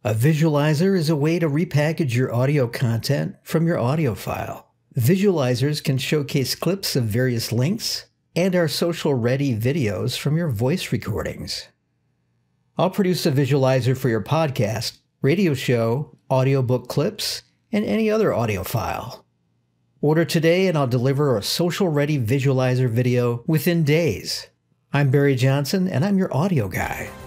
A visualizer is a way to repackage your audio content from your audio file. Visualizers can showcase clips of various links and are social-ready videos from your voice recordings. I'll produce a visualizer for your podcast, radio show, audiobook clips, and any other audio file. Order today and I'll deliver a social-ready visualizer video within days. I'm Barry Johnson and I'm your audio guy.